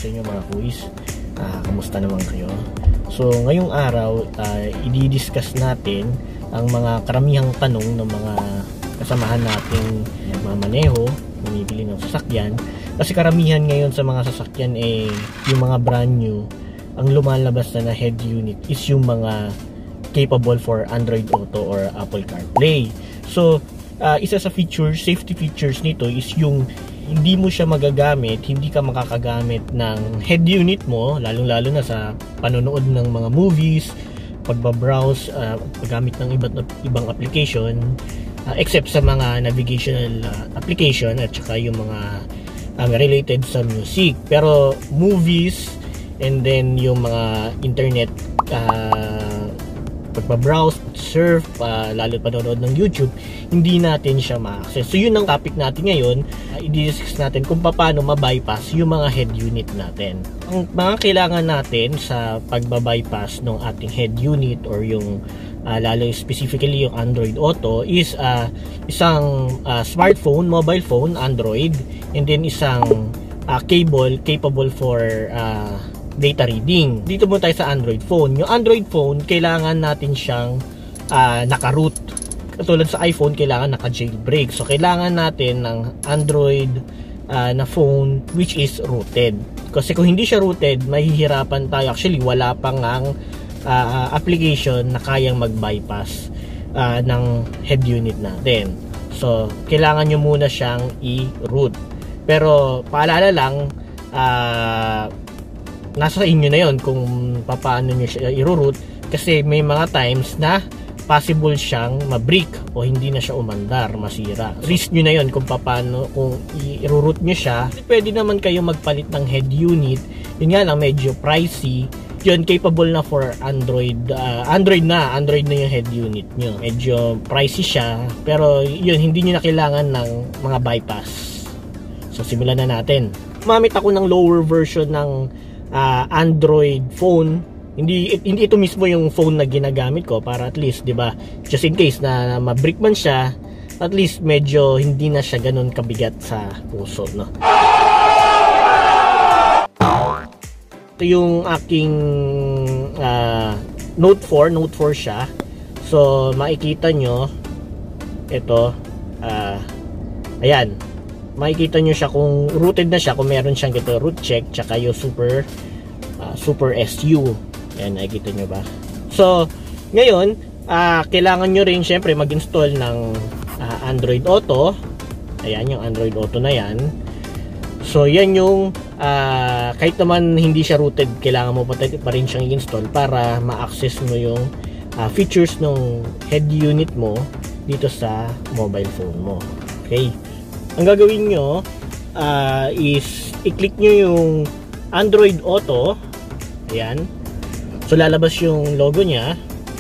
sa inyo mga kuis. Kamusta naman kayo? So ngayong araw, i-discuss natin ang mga karamihang tanong ng mga kasamahan nating mamaneho, bumibili ng sasakyan. Kasi karamihan ngayon sa mga sasakyan yung mga brand new, ang lumalabas na head unit is yung mga capable for Android Auto or Apple CarPlay. So isa sa safety features nito is yung hindi mo siya magagamit, hindi ka makakagamit ng head unit mo, lalong-lalo na sa panonood ng mga movies, pagbabrowse, paggamit ng ibang application, except sa mga navigational application at saka yung mga related sa music. Pero movies and then yung mga internet, pagbabrowse, surf, lalo panonood ng YouTube, hindi natin siya ma-access. So yun ang topic natin ngayon. I-discuss natin kung paano ma-bypass yung mga head unit natin. Ang mga kailangan natin sa pagba-bypass ng ating head unit or yung lalo specifically yung Android Auto is isang smartphone, mobile phone, Android, and then isang cable capable for data reading. Dito muna tayo sa Android phone. Yung Android phone, kailangan natin siyang naka-root. Katulad sa iPhone, kailangan naka-jailbreak. So, kailangan natin ng Android na phone which is rooted. Kasi kung hindi siya rooted, mahihirapan tayo. Actually, wala pang ang application na kayang mag-bypass ng head unit natin. So, kailangan nyo muna siyang i-root. Pero, paalala lang, nasa inyo na yon kung paano nyo siya i-root, kasi may mga times na possible siyang ma-break o hindi na siya umandar, masira. Risk nyo na yon kung paano, kung i-root nyo siya. Pwede naman kayo magpalit ng head unit, yun nga lang medyo pricey. Yun, capable na for Android. Android na yung head unit nyo. Medyo pricey siya, pero yun, hindi nyo na kailangan ng mga bypass. So simulan na natin. Gumamit ako ng lower version ng Android phone. Hindi ito mismo yung phone na ginagamit ko, para at least, 'di ba, just in case na ma-break man siya, at least medyo hindi na siya ganoon kabigat sa puso, no. Ito yung aking Note 4 siya. So makikita nyo ito, ayan, makikita nyo siya kung rooted na siya, kung meron siyang ito root check, tsaka yung super SU. Ayan, nakikita nyo ba? So, ngayon, kailangan nyo rin syempre mag-install ng Android Auto. Ayan, yung Android Auto na yan. So, yan yung kahit naman hindi siya rooted, kailangan mo pa rin siyang i-install para ma-access mo yung features ng head unit mo dito sa mobile phone mo. Okay? Ang gagawin nyo is i-click nyo yung Android Auto. Ayan. So lalabas yung logo niya.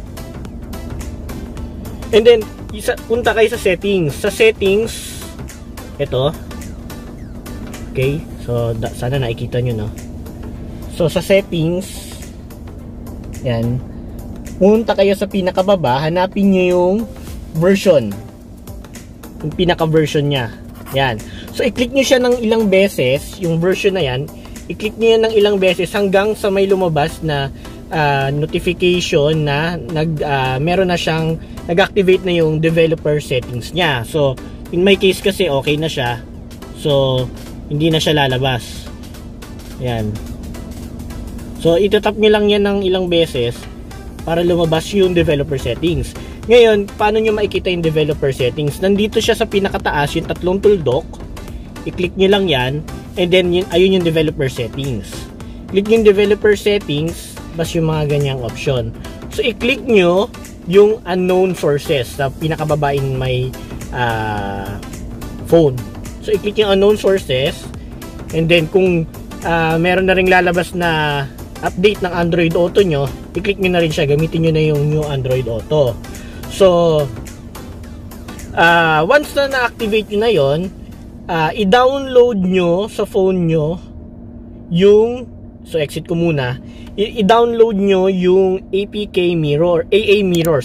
And then punta kayo sa settings. Sa settings, ito. Okay. So sana nakikita nyo, no. So sa settings, yan, punta kayo sa pinakababa, hanapin nyo yung version. Yung pinaka-version niya. Yan. So, i-click nyo siya ng ilang beses, yung version na yan, i-click nyo yan ng ilang beses hanggang sa may lumabas na notification na meron na siyang nag-activate na yung developer settings niya. So, in my case kasi okay na siya. So, hindi na siya lalabas. Yan. So, itatap nyo lang yan ng ilang beses para lumabas yung developer settings. Ngayon, paano nyo makikita yung developer settings? Nandito siya sa pinakataas, yung tatlong tuldok. I-click nyo lang yan. And then, ayun yung developer settings. Click yung developer settings, bas yung mga ganyang option. So, i-click nyo yung unknown sources sa pinakababaing may phone. So, i-click yung unknown sources. And then, kung meron na ring lalabas na update ng Android Auto nyo, i-click nyo na rin siya. Gamitin nyo na yung new Android Auto. So, once na na-activate nyo na yun, i-download nyo sa phone nyo yung, so exit ko muna, i-download nyo yung APK Mirror, AA Mirror.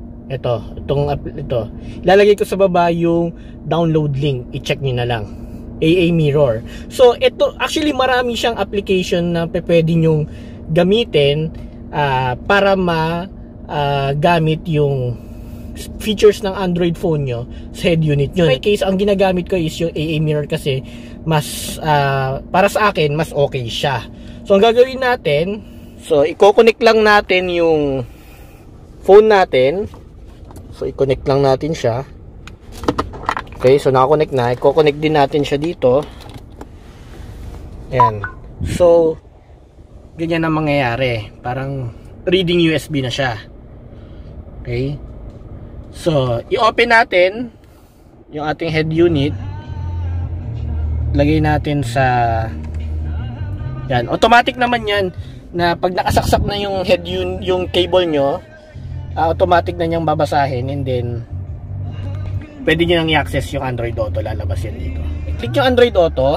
Ito. Ilalagay ko sa baba yung download link. I-check nyo na lang. AA mirror. So ito actually marami siyang application na pwede nyong gamitin para gamit yung features ng Android phone nyo sa head unit nyo. In my case, ang ginagamit ko is yung AA mirror kasi mas para sa akin mas okay siya. So ang gagawin natin, so i-connect lang natin yung phone natin. So i-connect lang natin siya. Okay, so naka-connect na. I-connect din natin siya dito. Ayan. So ganyan ang mangyayari. Parang reading USB na siya. Okay. So, i-open natin yung ating head unit. Lagay natin sa yan. Automatic naman yan na pag nakasaksak na yung head yung cable nyo, automatic na niyang babasahin, and then pwede nyo nang i-access yung Android Auto. Lalabas yan dito. I-click yung Android Auto.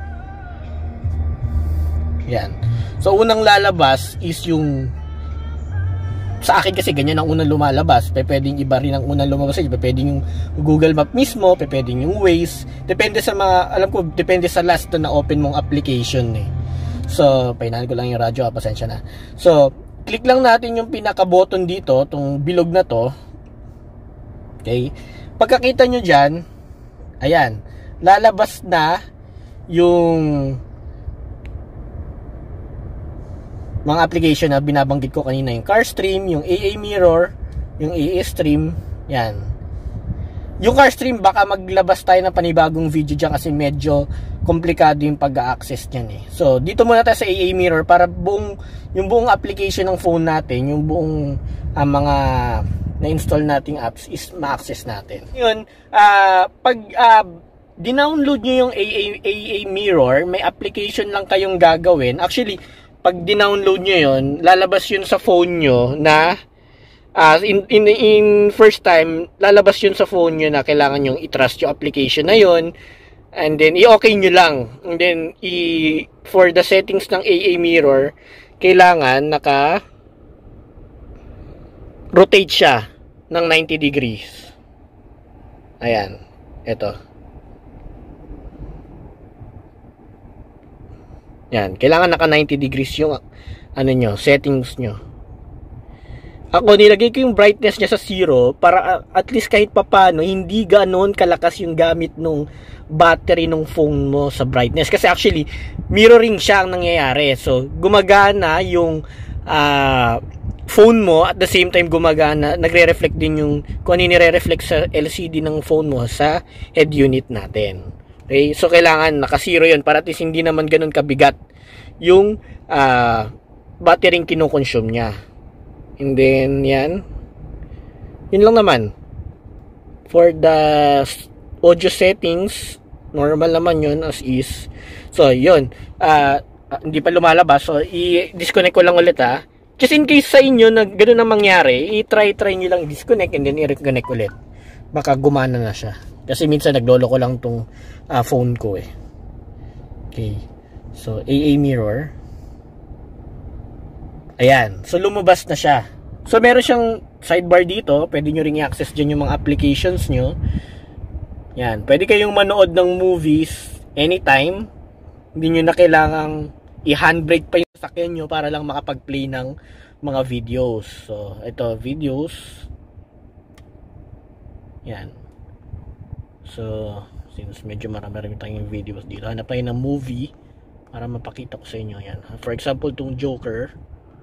Yan. So, unang lalabas is yung sa akin kasi ganyan ang unang lumalabas. Pwedeng iba rin ang unang lumabas. Pwedeng yung Google Map mismo, pwedeng yung Waze. Depende sa mga, alam ko, depende sa last na open mong application eh. So, painahan ko lang yung radyo, pasensya na. So, click lang natin yung pinaka-button dito, itong bilog na to. Okay. Pagkakita nyo dyan, ayan, lalabas na yung mga application na binabanggit ko kanina, yung CarStream, yung AA Mirror, yung AA Stream, yan. Yung CarStream, baka maglabas tayo ng panibagong video dyan kasi medyo komplikado yung pag-access niyan eh. So, dito muna tayo sa AA Mirror para yung buong application ng phone natin, yung buong mga na-install nating apps is ma-access natin. Yun, pag dinownload nyo yung AA Mirror, may application lang kayong gagawin. Actually, pag dinownload nyo yun, lalabas yun sa phone nyo na in first time, lalabas yun sa phone nyo na kailangan yung i-trust yung application na yun, and then i-okay nyo lang, and then for the settings ng AA Mirror, kailangan naka-rotate siya ng 90 degrees. Ayan, eto. Yan, kailangan naka 90 degrees yung settings nyo. Ako, nilagay ko yung brightness niya sa 0 para at least kahit papano hindi ganoon kalakas yung gamit nung battery nung phone mo sa brightness. Kasi actually, mirroring siya ang nangyayari. So, gumagana yung phone mo, at the same time gumagana, nagre-reflect din yung kung ano nire-reflect sa LCD ng phone mo sa head unit natin. Okay, so kailangan naka-0 yun para at least hindi naman ganun kabigat yung battery kinokonsume niya. And then yan lang naman. For the audio settings, normal naman yun as is. So yun, hindi pa lumalabas, so i-disconnect ko lang ulit just in case sa inyo na ganun ang mangyari, i-try nyo lang disconnect and then i-reconnect ulit, baka gumana na siya. Kasi minsan naglolo ko lang tong phone ko eh. Okay. So, AA Mirror. Ayan. So, lumabas na siya. So, meron siyang sidebar dito. Pwede nyo ring i-access dyan yung mga applications nyo. Yan. Pwede kayong manood ng movies anytime. Hindi nyo na kailangang i-handbrake pa yung sasakyan nyo para lang makapag-play ng mga videos. So, ito, videos. Yan. So, since medyo marami tayong videos dito, hanap tayo ng movie para mapakita ko sa inyo yan. For example, itong Joker.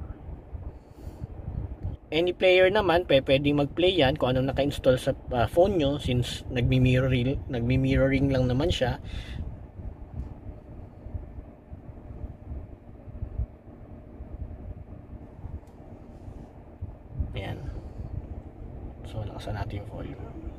Any player naman, pwedeng mag-play yan kung anong naka-install sa phone nyo, since nagmi-mirroring lang naman siya. Ayan. So, lakasan natin yung volume.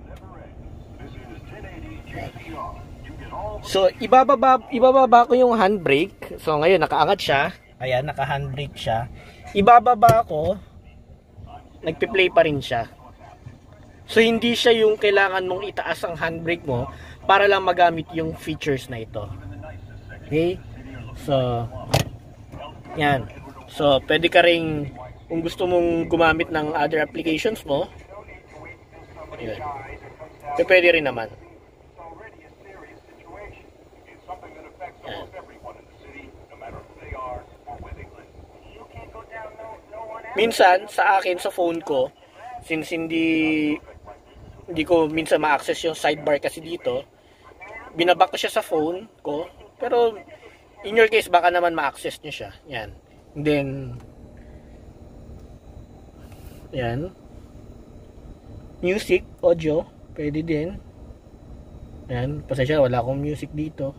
So, ibababa ko yung handbrake. So, ngayon, nakaangat siya. Ayan, naka-handbrake siya. Ibababa ko, nagpe-play pa rin siya. So, hindi siya yung kailangan mong itaas ang handbrake mo para lang magamit yung features na ito. Okay? So, yan. So, pwede ka rin, kung gusto mong gumamit ng other applications mo, yun. Pwede rin naman. minsan sa akin sa phone ko, since hindi ko minsan ma-access yung sidebar kasi dito, binaback ko siya sa phone ko. Pero in your case baka naman ma-access nyo siya. Yan. And then yan. Music, audio, pwede din. Yan. Pasensya, wala akong music dito.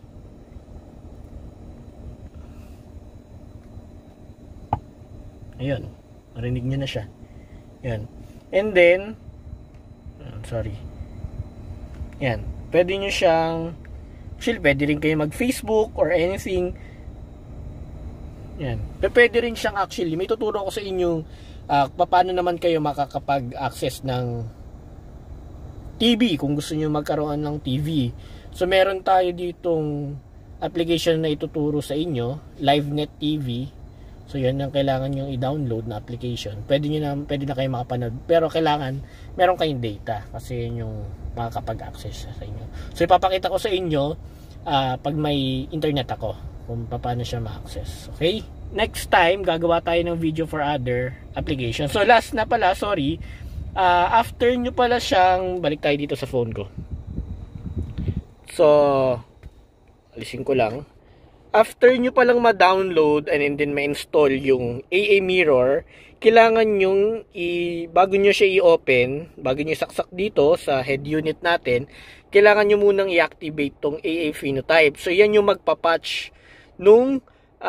Ayun. Marinig nyo na siya. Yan. And then sorry. Yan. Pwede nyo siyang pwede rin kayo mag-Facebook or anything. Yan. Pwede rin siyang actually, may tuturo ko sa inyo paano naman kayo makakapag-access ng TV kung gusto niyo magkaroon ng TV. So meron tayo ditong application na ituturo sa inyo, LiveNet TV. So yan ang kailangan niyo i-download na application. Pwede na kayo makapanood, pero kailangan meron kayong data kasi yun yung makakapag-access sa inyo. So ipapakita ko sa inyo pag may internet ako kung paano siya ma-access. Okay? Next time, gagawa tayo ng video for other applications. So last na pala, sorry. After nyo pala siyang, balik tayo dito sa phone ko. So, alisin ko lang. After nyo palang ma-download and then ma-install yung AA Mirror, kailangan yung bago nyo siya i-open, bago nyo saksak dito sa head unit natin, kailangan nyo munang i-activate tong AA Phenotype. So, yan yung magpapatch nung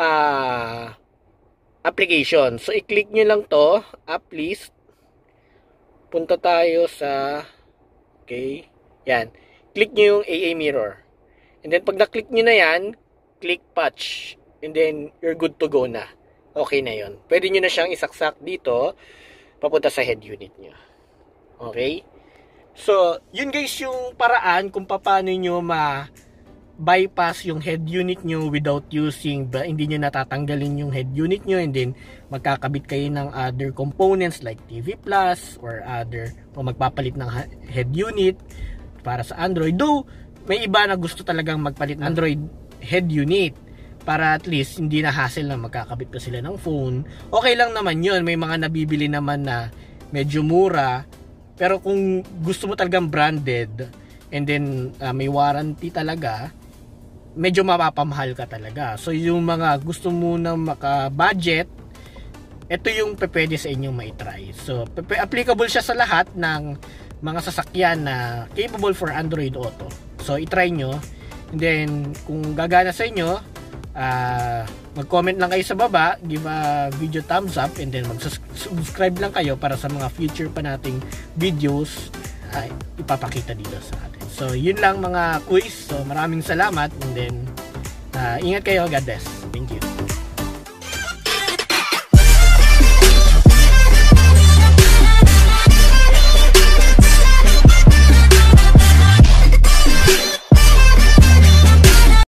application. So, i-click nyo lang to, app list. Punta tayo sa, okay, yan. Click nyo yung AA Mirror. And then, pag na-click nyo na yan, click patch. And then, you're good to go na. Okay na yon. Pwede nyo na siyang isaksak dito, papunta sa head unit nyo. Okay? So, yun guys yung paraan kung paano nyo bypass yung head unit nyo without using hindi nyo natatanggalin yung head unit nyo, and then magkakabit kayo ng other components like TV Plus or other, o magpapalit ng head unit para sa Android. Though may iba na gusto talagang magpalit ng Android head unit para at least hindi na hassle na magkakabit pa sila ng phone. Okay lang naman yun. May mga nabibili naman na medyo mura, pero kung gusto mo talagang branded and then may warranty talaga, medyo mapapamahal ka talaga. So yung mga gusto mo na maka-budget, ito yung pwede sa inyong maitry. So applicable siya sa lahat ng mga sasakyan na capable for Android Auto. So itry nyo. And then kung gagana sa inyo, mag-comment lang kayo sa baba, give a video thumbs up, and then mag-subscribe lang kayo para sa mga future pa nating videos ipapakita dito sa atin. So yun lang mga quiz. So maraming salamat, and then ingat kayo. God bless. Thank you.